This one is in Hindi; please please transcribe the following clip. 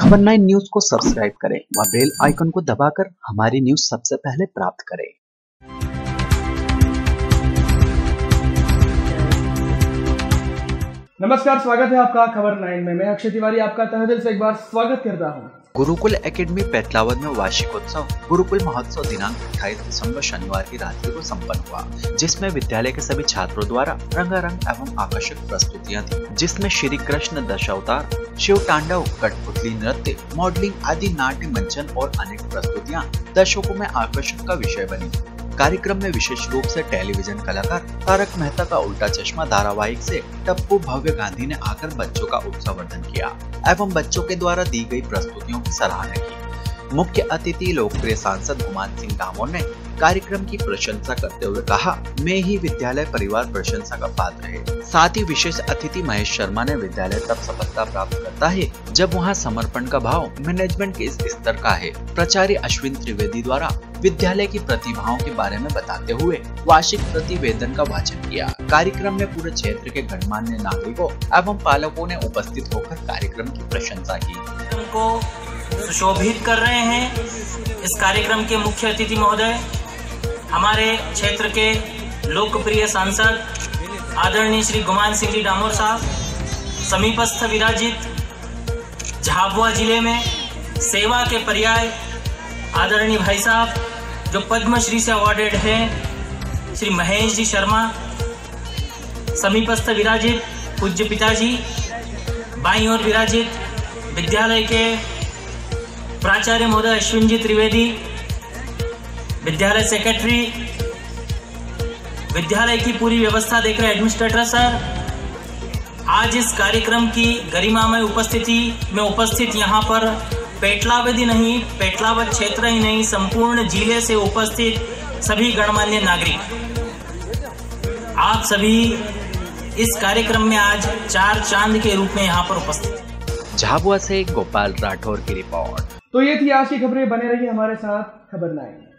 खबर 9 न्यूज को सब्सक्राइब करें व बेल आइकन को दबाकर हमारी न्यूज सबसे पहले प्राप्त करें। नमस्कार, स्वागत है आपका खबर 9 में। मैं अक्षय तिवारी आपका तहे दिल से एक बार स्वागत करता हूं। गुरुकुल एकेडमी पेटलावद में वार्षिकोत्सव गुरुकुल महोत्सव दिनांक 28 दिसंबर शनिवार की रात्रि को संपन्न हुआ, जिसमें विद्यालय के सभी छात्रों द्वारा रंगारंग एवं आकर्षक प्रस्तुतियां थी, जिसमें श्री कृष्ण दशावतार, शिव तांडव, कठपुतली नृत्य, मॉडलिंग आदि नाट्य मंचन और अनेक प्रस्तुतियां दर्शकों में आकर्षण का विषय बनी। कार्यक्रम में विशेष रूप से टेलीविजन कलाकार तारक मेहता का उल्टा चश्मा धारावाहिक से टप्पू भव्य गांधी ने आकर बच्चों का उत्साहवर्धन किया एवं बच्चों के द्वारा दी गई प्रस्तुतियों की सराहना की। मुख्य अतिथि लोकप्रिय सांसद गुमान सिंह डामोर ने कार्यक्रम की प्रशंसा करते हुए कहा, मैं ही विद्यालय परिवार प्रशंसा का पात्र है। साथ ही विशेष अतिथि महेश शर्मा ने विद्यालय तब सफलता प्राप्त करता है जब वहाँ समर्पण का भाव मैनेजमेंट के इस स्तर का है। प्राचार्य अश्विन त्रिवेदी द्वारा विद्यालय की प्रतिभाओं के बारे में बताते हुए वार्षिक प्रतिवेदन का वाचन किया। कार्यक्रम में पूरे क्षेत्र के गणमान्य नागरिकों एवं पालकों ने उपस्थित होकर कार्यक्रम की प्रशंसा की। को सुशोभित कर रहे हैं। इस कार्यक्रम के मुख्य अतिथि महोदय हमारे क्षेत्र के लोकप्रिय सांसद आदरणीय श्री गुमान सिंह जी डामोर साहब, समीपस्थ विराजित झाबुआ जिले में सेवा के पर्याय आदरणीय भाई साहब जो पद्मश्री से अवॉर्डेड हैं श्री महेश जी शर्मा, समीपस्थ विराजित पूज्य पिताजी, बाईं ओर विराजित विद्यालय के प्राचार्य महोदय अश्विन जी त्रिवेदी, विद्यालय सेक्रेटरी, विद्यालय की पूरी व्यवस्था देख रहे एडमिनिस्ट्रेटर सर, आज इस कार्यक्रम की गरिमामय उपस्थिति में उपस्थित यहाँ पर पेटलावद ही नहीं, पेटलावद क्षेत्र ही नहीं, संपूर्ण जिले से उपस्थित सभी गणमान्य नागरिक, आप सभी इस कार्यक्रम में आज चार चांद के रूप में यहाँ पर उपस्थित। झाबुआ से गोपाल राठौर की रिपोर्ट। तो ये थी आज की खबरें। बने रहिए हमारे साथ खबर 9।